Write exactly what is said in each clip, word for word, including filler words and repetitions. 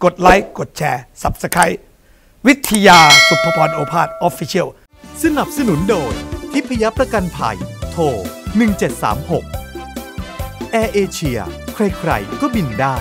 กดไลค์กดแชร์ ซับสไครบ์ วิทยาสุภพรโอภาส Official สนับสนุนโดยทิพยประกันภัยโทรหนึ่งเจ็ดสามหก แอร์เอเชียใครๆก็บินได้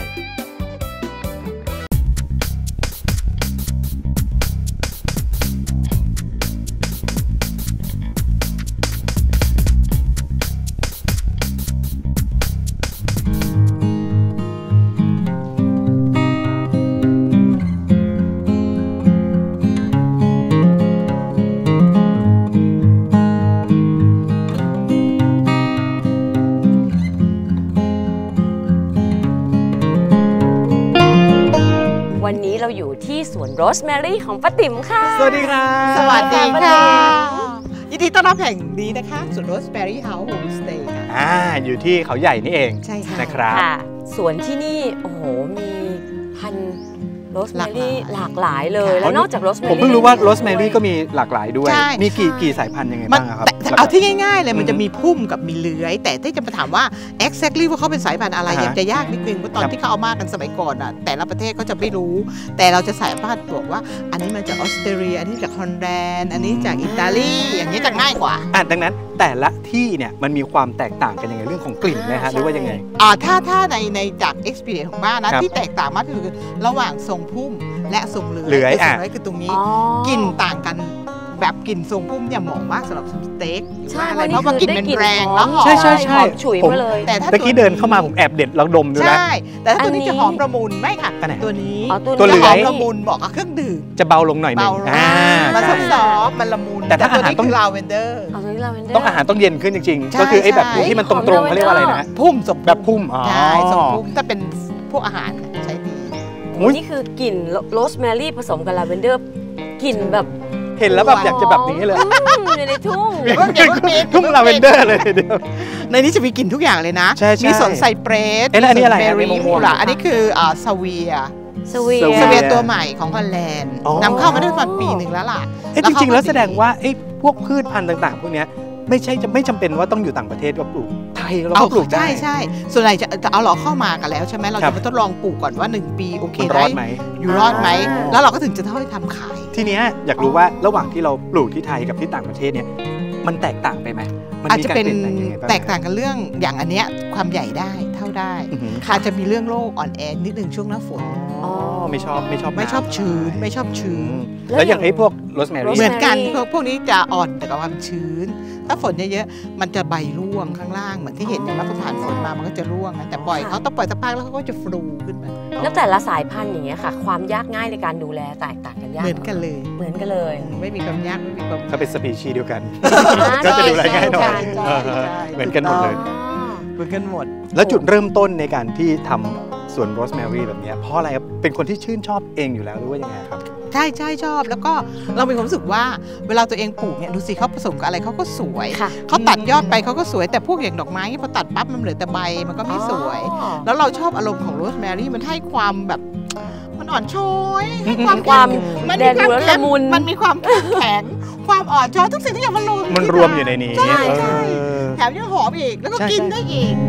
วันนี้เราอยู่ที่สวนโรสแมรี่ของป้าติ๋มค่ะสวัสดีค่ะสวัสดีค่ะยินดีต้อนรับแห่งนี้นะคะสวนโรสแมรี่เฮาส์โฮมสเตย์ค่ะอ่าอยู่ที่เขาใหญ่นี่เองใช่ค่ะนะครับสวนที่นี่โอ้โหมีพันโรสแมรี่หลากหลายเลยแล้วนอกจากโรสแมรี่ผมเพิ่งรู้ว่าโรสแมรี่ก็มีหลากหลายด้วยมีกี่กี่สายพันธุ์ยังไงบ้างครับเอาที่ง่ายๆเลยมันจะมีพุ่มกับมีเลื้อยแต่ที่จะมาถามว่า exactly ว่าเขาเป็นสายพันธุ์อะไรยังจะยากนิดนึงเพราะตอนที่เขาเอามากันสมัยก่อนอ่ะแต่ละประเทศก็จะไม่รู้แต่เราจะสายพันธุ์บอกว่าอันนี้มาจากออสเตรเลียอันนี้จากฮอลแลนด์อันนี้จากอิตาลีอย่างนี้จะง่ายกว่าอ่ะดังนั้นแต่ละที่เนี่ยมันมีความแตกต่างกันยังไงเรื่องของกลิ่นนะฮะหรือว่ายังไงอ่าถ้าถ้าในในจาก experience ของบ้านนะที่แตกต่างมากคือระหว่างทรงพุ่มและทรงเลื้อยทรงเลื้อยคือตรงนี้กลิ่นต่างกันแบบกลิ่นทรงพุ่มเนี่ยเหมาะมากสำหรับสเต็กใช่เพราะว่ากลิ่นมันแรงแล้วหอมใช่ใช่ใช่ฉุยมาเลยแต่ถ้าเมื่อกี้เดินเข้ามาผมแอบเด็ดแล้วดมดูแล้วใช่แต่ถ้าตัวนี้จะหอมละมุนไม่ค่ะตัวนี้ตัวเหลือยหอมละมุนบอกกับเครื่องดื่มจะเบาลงหน่อยนึงอ่ามันซอฟต์มันละมุนแต่ถ้าอาหารต้องลาเวนเดอร์ต้องอาหารต้องเย็นขึ้นจริงๆก็คือไอ้แบบที่มันตรงๆเขาเรียกว่าอะไรนะพุ่มแบบพุ่มใช่ทรงพุ่มถ้าเป็นพวกอาหารใช้ดีนี่คือกลิ่นโรสแมรี่ผสมกับลาเวนเดอร์กลิ่นแบบเห็นแล้วแบบอยากจะแบบนี้เลยอยู่ในทุ่งทุ่งลาเวนเดอร์เลยเดียวในนี้จะมีกลิ่นทุกอย่างเลยนะมีสนไซเปรสอันนี้อะไรเบอร์รี่อันนี้คือซาเวียซาเวียซาเวียตัวใหม่ของฮอลแลนด์นำเข้ามาได้ประมาณปีหนึ่งแล้วล่ะจริงๆแล้วแสดงว่าไอ้พวกพืชพันธุ์ต่างๆพวกนี้ไม่ใช่จะไม่จำเป็นว่าต้องอยู่ต่างประเทศก็ปลูกไทยเราก็ปลูกได้ใช่ใช่ส่วนใหญ่จะเอาเราเข้ามากันแล้วใช่ไหมเราจะไปทดลองปลูกก่อนว่าหนึ่งปีโอเคได้อยู่รอดไหมแล้วเราก็ถึงจะเท่าที่ทำขายทีนี้อยากรู้ว่าระหว่างที่เราปลูกที่ไทยกับที่ต่างประเทศเนี่ยมันแตกต่างไปไหมอาจจะเป็นแตกต่างกันเรื่องอย่างอันเนี้ยความใหญ่ได้เท่าได้อาจจะมีเรื่องโรคอ่อนแอนิดนึงช่วงหน้าฝนอ๋อไม่ชอบไม่ชอบไม่ชอบชื้นไม่ชอบชื้นแล้วอย่างไอ้พวกโรสแมรี่เหมือนกันพวกพวกนี้จะอ่อนแต่กับความชื้นถ้าฝนเยอะๆมันจะใบร่วงข้างล่างเหมือนที่เห็นอย่างว่าพอผ่านฝนมามันก็จะร่วงนะแต่ปล่อยเขาต้องปล่อยสักพักแล้วเขาก็จะฟูขึ้นมาแล้วแต่ละสายพันธุ์อย่างเงี้ยค่ะความยากง่ายในการดูแลแตกต่างกันยากเหมือนกันเลยเหมือนกันเลยไม่มีความยากไม่มีความเขาเป็นสปีชีส์เดียวกันก็จะดูแลง่ายหน่อยเหมือนกันหมดเลยเหมือนกันหมดแล้วจุดเริ่มต้นในการที่ทำสวนโรสแมรี่แบบนี้เพราะอะไรครับเป็นคนที่ชื่นชอบเองอยู่แล้วหรือว่ายังไงครับใช่ใช่ชอบแล้วก็เรามีความรู้สึกว่าเวลาตัวเองปลูกเนี่ยดูสิเขาผสมกับอะไรเขาก็สวยเขาตัดยอดไปเขาก็สวยแต่พวกอย่างดอกไม้พอตัดปั๊บมันเหลือแต่ใบมันก็ไม่สวยแล้วเราชอบอารมณ์ของโรสแมรี่มันให้ความแบบมันอ่อนช้อยให้ความความมันมีความละมุนมันมีความแข็งความอ่อนช้อยทุกสิ่งที่อย่างมันรวมมันรวมอยู่ในนี้ใช่ใช่แถมยังหอมอีกแล้วก็กินได้อีก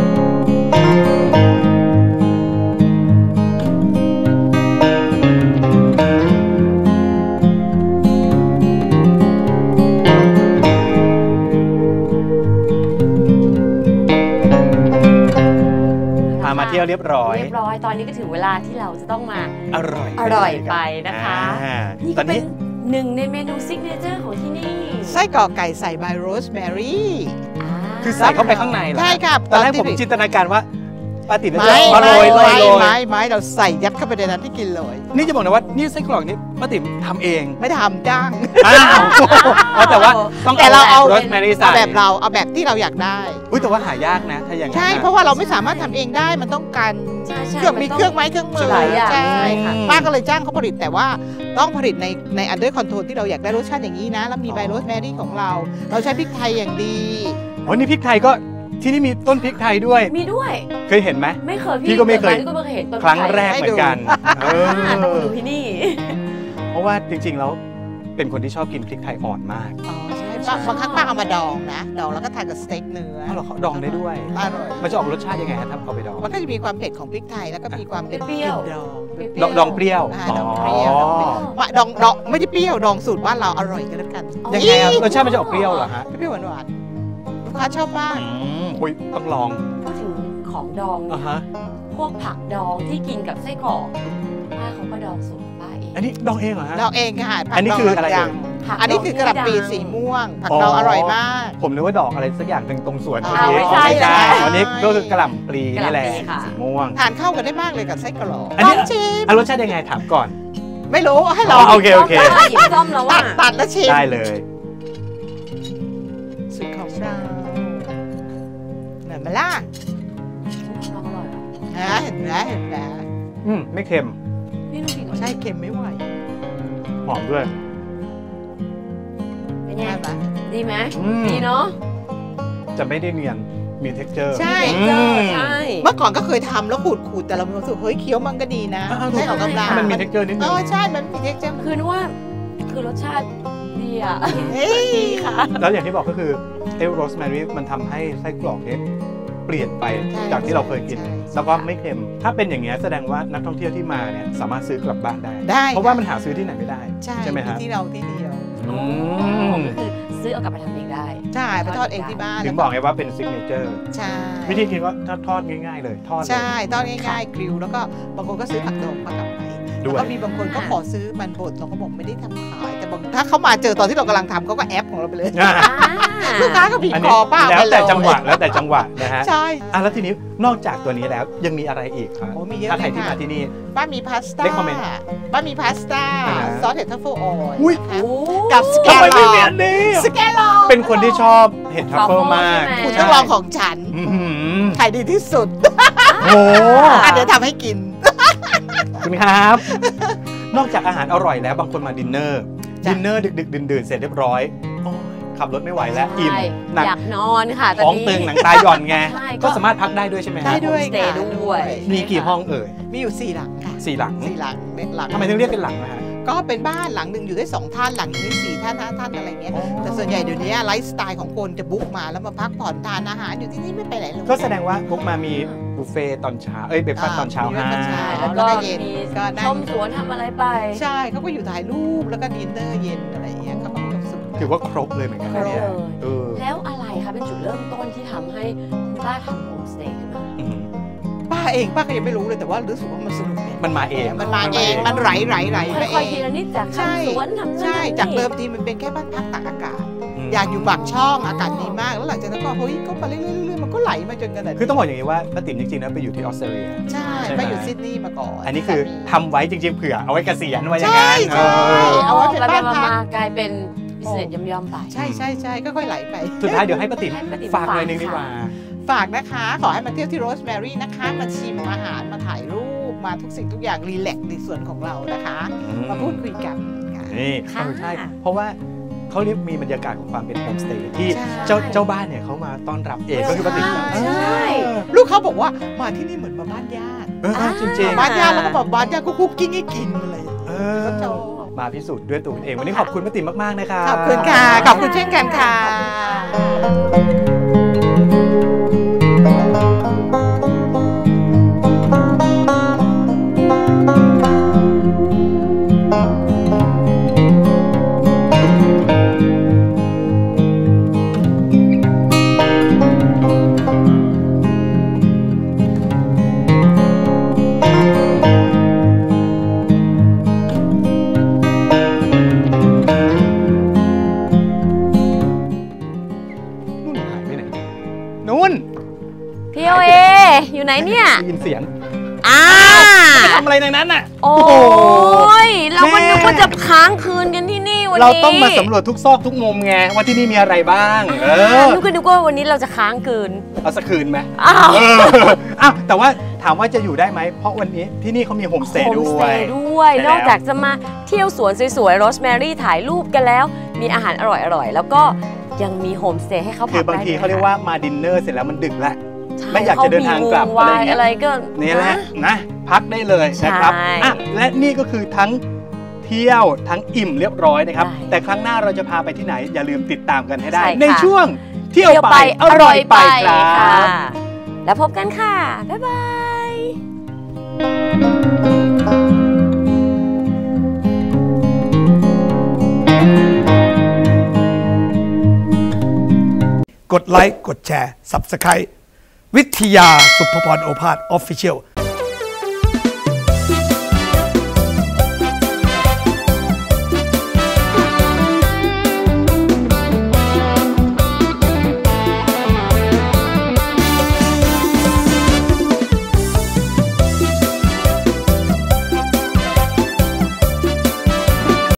มาเที่ยวเรียบร้อยเรียบร้อยตอนนี้ก็ถึงเวลาที่เราจะต้องมาอร่อยอร่อยไปนะคะนี่ก็เป็นหนึ่งในเมนูซิกเนเจอร์ของที่นี่ไส้กรอกไก่ใส่ใบโรสแมรี่คือใส่เข้าไปข้างในเหรอใช่ครับตอนแรกผมจินตนาการว่าปาติ๋มจะมาโรยโรยโรยไม้ไม้เราใส่ยัดเข้าไปในนั้นที่กินเลยนี่จะบอกนะว่านี่ไส้กรอกนี้ปาติ๋มทำเองไม่ทำจ้างอ้าวแต่ว่าต้องแต่เราเอาโรสแมรี่ใส่แบบเราเอาแบบที่เราอยากได้อุ้ยแต่ว่าหายากนะถ้าอย่างนั้นใช่เพราะว่าเราไม่สามารถทำเองได้มันต้องการเครื่องมีเครื่องไม้เครื่องมือใช่ค่ะป้าก็เลยจ้างเขาผลิตแต่ว่าต้องผลิตในในอันเดอร์คอนโทรลที่เราอยากได้รสชาติอย่างนี้นะแล้วมีใบโรสแมรี่ของเราเราใช้พริกไทยอย่างดีอ๋อนี่พริกไทยก็ที่นี่มีต้นพริกไทยด้วยมีด้วยเคยเห็นไหมไม่เคยพี่ก็ไม่เคยครั้งแรกเหมือนกันต้องดูที่นี่เพราะว่าจริงๆแล้วเป็นคนที่ชอบกินพริกไทยอ่อนมากอ๋อใช่บางบางครั้งป้าเอามาดองนะดองแล้วก็ทานกับสเต็กเนื้ออ๋อเหรอเขาดองได้ด้วยอร่อยมันจะออกรสชาติยังไงครับถ้าเอาไปดองมันก็จะมีความเผ็ดของพริกไทยแล้วก็มีความเป็นเปรี้ยวดองดองดองเปรี้ยวอ่าดองเปรี้ยวว่าดองดองไม่ได้เปรี้ยวดองสูตรบ้านเราอร่อยกันแล้วกันยังไงครับรสชาติมันจะออกเปรี้ยวเหรอฮะเปรี้ยวหวานหวานๆลูกค้าชอบมากอืมอุ้ยต้องลองพูดถึงของดองอ่าเนี่ยฮะพวกผักดองที่กินกับไส้กรอกป้าเขาก็ดองสูตรของป้าเองอันนี้ดองเองเหรอฮะดองเองค่ะผักอันนี้คืออะไรดงเอ่ยผักอันนี้คือกระหล่ำปีสีม่วง ผักดองอร่อยมากผมนึกว่าดอกอะไรสักอย่างหนึ่งตรงสวนอ๋อเมื่อกี้ไม่ใช่อ๋อไม่ใช่ไม่ใช่อันนี้ก็คือกระหล่ำปลีนี่แหละกะหล่ำปลีค่ะสีม่วงทานเข้ากันได้มากเลยกับไส้กรอกอันนี้ลองชิมอ่ะรสชาติยังไงถามก่อนไม่รู้ให้ลอ๋ออง โอเคโอเคป้าหยิบซ่อมแล้วตัว่าดตัดแล้วชิมได้เลยสูตรของเราเหมือนมาล่ะดองอร่อยเหรอฮะเห็นไหมเห็นไหมอืมไม่เค็มพี่ต้องกินก่อนใช่เค็มไม่ไหวหอมด้วยเป็นไงใช่ไหมดีไหมอืมดีเนาะจะไม่ได้เนียนมี texture ใช่อืมใช่เมื่อก่อนก็เคยทำแล้วขูดขูดแต่เรามีความรู้สึกเฮ้ยเคี้ยวมันก็ดีนะอ่าได้ออกกำลังมันมี texture นิดนึเอง อใช่มันมีเท็กเจอร์คือนึกว่าคือรสชาติดีอ่ะเฮ้ยดีค่ะแล้วอย่างที่บอกก็คือเอลโรสแมรี่มันทำให้ไส้กรอกเนี่ยเปลี่ยนไปจากที่เราเคยกิน แล้วก็ไม่เค็ม ถ้าเป็นอย่างเงี้ยแสดงว่านักท่องเที่ยวที่มาเนี่ยสามารถซื้อกลับบ้านได้ได้เพราะว่ามันหาซื้อที่ไหนไม่ได้ใช่ไหมฮะที่เราที่เดียวอืมก็คือซื้อเอากลับไปทำเองได้ใช่ไปทอดเองที่บ้านถึงบอกไงว่าเป็นซิกเนเจอร์ใช่วิธีกินก็ทอดทอดง่ายๆเลย ทอดเลยใช่ทอดง่ายๆกริลแล้วก็บางคนก็ซื้อผักดองมากลับไปด้วยแล้วก็มีบางคนก็ขอซื้อมันบดเราก็บอกไม่ได้ทำขาย แต่บางถ้าเขามาเจอตอนที่เรากำลังทำเขาก็แอปของเราไปเลยอ่ะลูกค้าก็บีบอันคนี้อป้าแล้วไปเลยแต่จังหวะแล้วแต่จังหวะนะฮะใช่อ่ะแล้วทีนี้นอกจากตัวนี้แล้วยังมีอะไรอีกครับโอ้มีเยอะถ้าใครเลยที่ค่ะมาที่นี่ป้ามีพาสต้า Recommend ป้ามีพาสต้าอ่าฮะซอสเห็ดทัฟเฟิลออยล์อุ๊ยนะคะโอ้กับสแกทำนไมลไม่อมีอันนี้สแกนลอเป็นคนที่ชอบเห็ดทัฟเฟิลมากใช่ไหมคุณต้องลองของฉันอื้อหือขายดีที่สุดโอ้อ่ะเดี๋ยวทำให้กินคุณครับ นอกจากอาหารอร่อยแล้วบางคนมาดินเนอร์จ้ะดินเนอร์ดึกๆดื่นๆเสร็จเรียบร้อยโอ้ยขับรถไม่ไหวแล้วอิ่มใช่หนักอยากนอนค่ะตอนท้องนี้ตึงหนังตาหย่อนไงใช่ก็ก็สามารถพักได้ด้วยใช่ไหมฮะได้ด้วยโฮมสเตย์ค่ะด้วยมีกี่ห้องเอ่ยมีอยู่สี่หลังค่ะสี่หลังสี่หลังเนี่ยหลังทำไมถึงเรียกเป็นหลังนะฮะก็เป็นบ้านหลังหนึ่งอยู่ได้สองท่านหลังหนึ่งได้สี่ท่านห้าท่านอะไรเงี้ยอ๋อแต่ส่วนใหญ่เดี๋ยวนี้ไลฟ์สไตล์ของคนจะบุ๊กมาแล้วมาพักผ่อนทานอาหารอยู่ที่นี่ไม่ไปไหนเลยก็แสดงว่าพวกมามีบุฟเฟ่ต์ตอนเช้าเอ้ยเบรคฟาสต์ตอนเช้ามีให้ breakfast เช้าแล้วก็แล้วก็เย็นมีก็นั่งชมสวนทำอะไรไปใช่เขาก็อยู่ถ่ายรูปแล้วก็ดินเนอร์เย็นอะไรเงี้ยเขาก็มีความสุขถือว่าครบเลยเหมือนกันนะเนี่ยครบเลยเออแล้วอะไรคะเป็นจุดเริ่มต้นที่ทำให้คุณป้าทำโฮมสเตย์ขึ้นมาอืมป้าเองป้าก็ยังไม่รู้เลยแต่ว่ารู้สึกว่ามันสนุกเนี่ยมันมาเองมันมาเองมันไหลไหลไหลไปเอค่อยๆทีงละนิดจากใช่ทำสวนทำนู่นใช่ทำนี่จากเดิมทีมันเป็นแค่บ้านพักตากอากาศมอยากอยู่ปากช่องอากาศดีมากแล้วหลังจากนั้นก็เฮ้ยก็ไปเรื่อยๆมันก็ไหลมาจนกระทั่งคือต้องบอกอย่างนี้ว่าป้าติ๋มจริงๆนะไปอยู่ที่ออสเตรเลียใช่ใช่ไหมไปอยู่ซิดนีย์มาก่อนอันนี้คือทำไว้จริงๆเผื่อเอาไว้เกษียณไว้อย่างใช่นั้นใช่เออเอาไว้เป็นไปบ้านๆพักมาๆกลายเป็นบิสเนสย่อมๆไปใช่ใช่ใช่ก็ค่อยไหลไปสุดท้ายเดี๋ยวให้ป้าติ๋มให้ป้าติ๋มฝากหน่อยฝากนึงดีกว่าค่ะฝากนะคะ ขอให้มาเที่ยวที่โรสแมรี่นะคะ มาชิมอาหารมาถ่ายรูปมาทุกสิ่งทุกอย่างรีแลกซ์ในส่วนของเรานะคะ มาพูดคุยกันค่ะนี่ค่ะเออใช่ เพราะว่าเขาเรียกมีบรรยากาศของความเป็นโฮมสเตย์ที่ใช่เจ้าเจ้าบ้านเนี่ยเขามาต้อนรับเองก็คือป้าติ๋มใช่เออลูกเขาบอกว่ามาที่นี่เหมือนมาบ้านญาติเออเออจริงบ้านญาติแล้วก็แบบบ้านญาติก็คุกกิ้งให้กินอะไรอย่างเงี้ยๆเออก็ชอบมาพิสูจน์ด้วยตัวคุณเองวันนี้ขอบคุณป้าติ๋มมากๆนะครับขอบคุณค่ะ ขอบคุณเช่นกันค่ะนุ่นหายไปไหนนุ่นพี่โอเออยู่ไหนเนี่ยได้ยินเสียงอ่าไปทำอะไรในนั้นน่ะโอ้ยเราก็นึกว่าจะค้างคืนกันที่นี่วันนี้เราต้องมาสำรวจทุกซอกทุกมุมไงว่าที่นี่มีอะไรบ้าง เออนึกก็นึกว่าวันนี้เราจะค้างคืนเอาสักคืนไหมอ้าวเอออ้าวแต่ว่าถามว่าจะอยู่ได้ไหม เพราะวันนี้ที่นี่เขามีโฮมสเตย์โฮมด้สวเตยย์ด้วยใช่แล้วนอกจากจะมาเที่ยวสวนสวยๆโรสแมรี่ถ่ายรูปกันแล้ว มีอาหารอร่อยๆ แล้วก็ยังมีโฮมสเตย์ให้เขาพักคือบางได้ทีด้วยเขาเรียกว่ามาดินเนอร์เสร็จแล้วมันดึกแล้วใช่ไม่อยากจะเดินทางกลับเขมีวงอะไรวายเงี้ยอะไรก็นี่แหละนะนะพักได้เลยนะครับใช่อ่ะและนี่ก็คือทั้งทเที่ยวทั้งอิ่มเรียบร้อยนะครับได้แต่ครั้งหน้าเราจะพาไปที่ไหนอย่าลืมติดตามกันให้ได้ใช่ค่ะในช่วงเที่ยวไปอร่อยไปครับแล้วพบกันค่ะ บ๊ายบายกดไลค์ กดแชร์ Subscribe วิทยาสุภพรโอภาส Official